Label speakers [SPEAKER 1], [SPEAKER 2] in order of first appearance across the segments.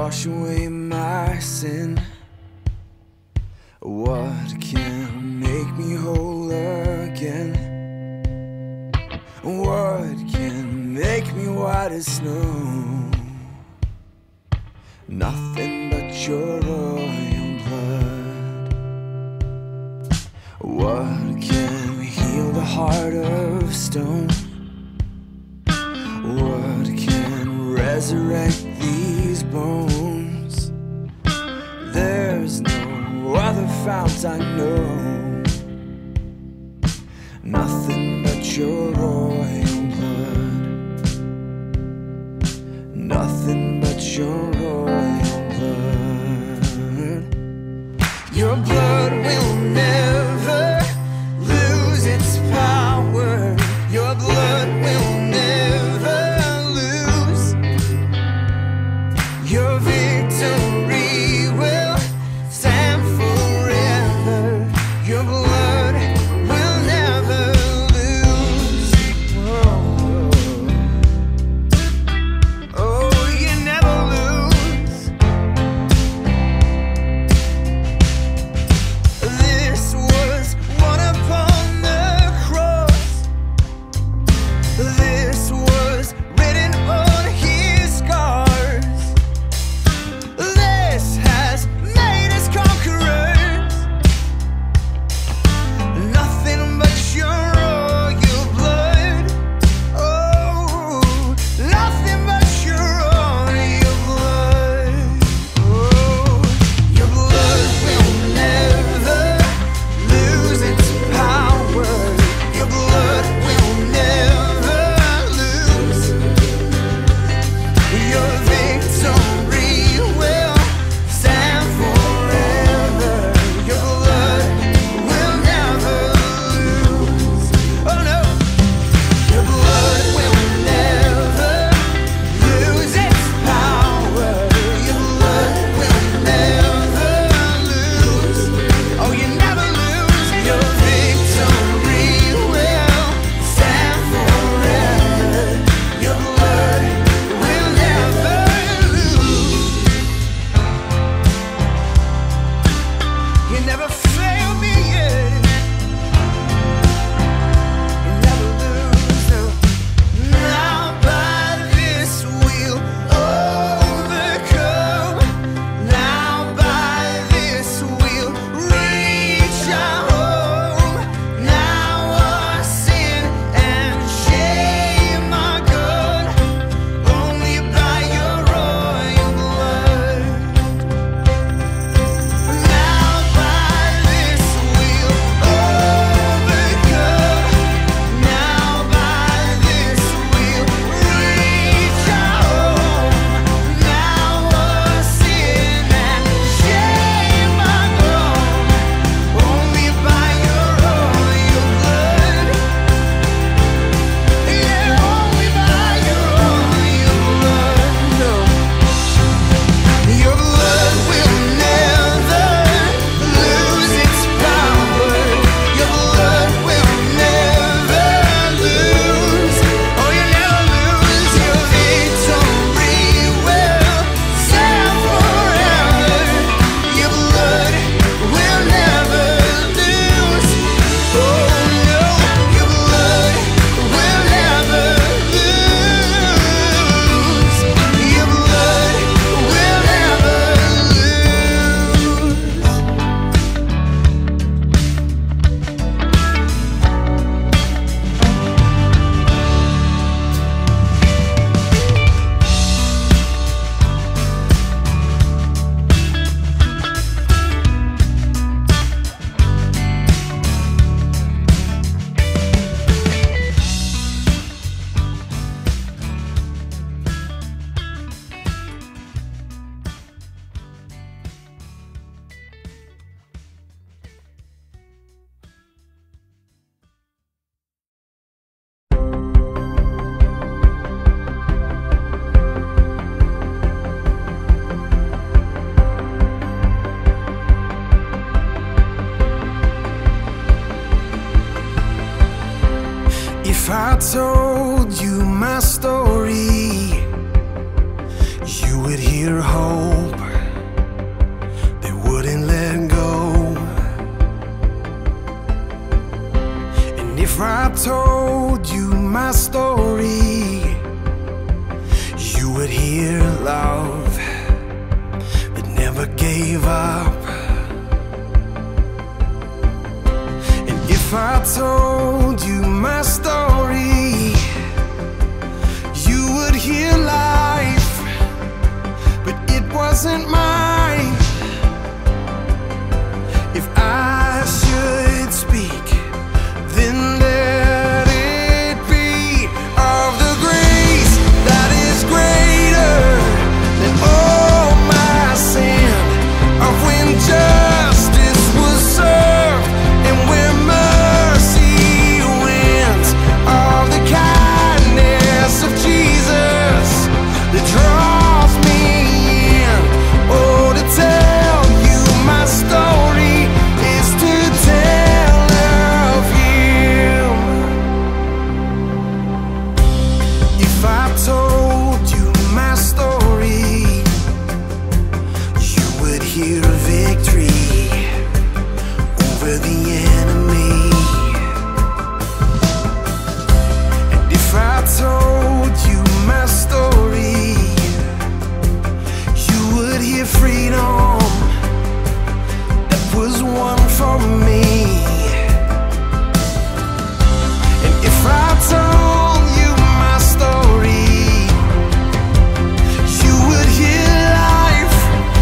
[SPEAKER 1] wash away my sin? What can make me whole again? What can make me white as snow? Nothing but your royal blood. What can heal the heart of stone? What can resurrect these bones? There's no other fount I know. Nothing but your royal blood. Nothing but your royal blood. Your blood will never lose its power. Your blood will never lose. Your victory will stand forever. Your blood will never lose. Whoa. Oh, you never lose. This was won upon the cross. This was written on his scars. This has made us conquerors. Nothing but your royal blood. Oh, nothing but your royal blood. Oh, your blood will never lose its power. Your blood will never lose. Your victory will stand forever. Your blood will never lose. Oh no, your blood will never lose its power. Your blood will never lose. Oh, you never lose. Your victory will stand forever. Your blood will never lose. You never failed me yet. You never lose. No. Now by this we'll overcome. Now by this we'll reach our home. Now our sin and shame are gone. Only by your royal blood. Now by this we'll overcome. Now by this we'll reach our home. Now our sin and shame are gone. Only by your royal blood. Yeah, only by your royal blood. No. Your blood will never lose its power. Your blood will never lose. Oh, you never lose. Your victory will stand forever. Your blood will never lose. Oh no, your blood will never lose. Your blood will never lose. If I told you my story, you would hear hope give up. And if I told you my story, you would hear life, but it wasn't mine. If I should speak, then let it be of the grace that is greater than all my sin, of when justice was served and where mercy wins, of the kindness of Jesus that draws me in. Oh, to tell you my story is to tell of Him. If I told you my story, you would hear a victory over the enemy. And if I told you my story, you would hear freedom that was won for me. And if I told you my story, you would hear life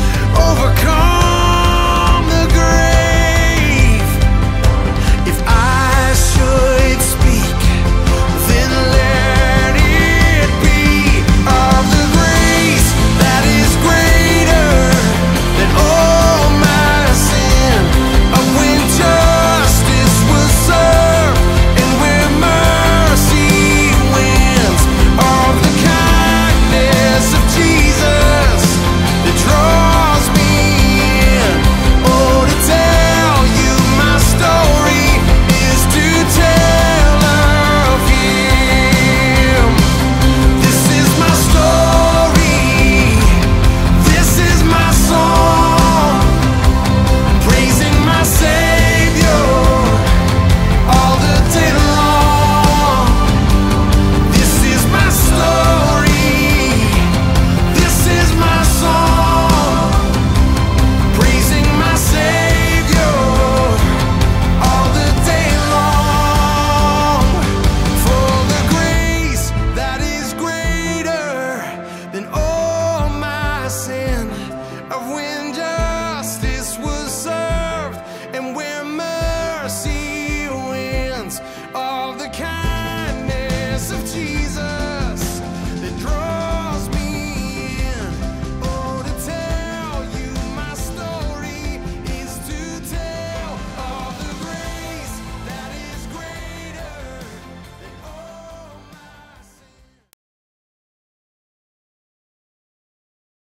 [SPEAKER 1] overcome the grave. If I should speak, then let it be of the grace that is greater than all my sin, of when justice was served and where mercy wins, of the kindness of Jesus that draws me in. Oh, to tell you my story is to tell of Him. This is my story, this is my song, praising my Savior all the day long. This is my story, this is my song, praising my Savior all the day long. For the grace that is greater than all my sin, of when justice was served and where mercy wins, of the kind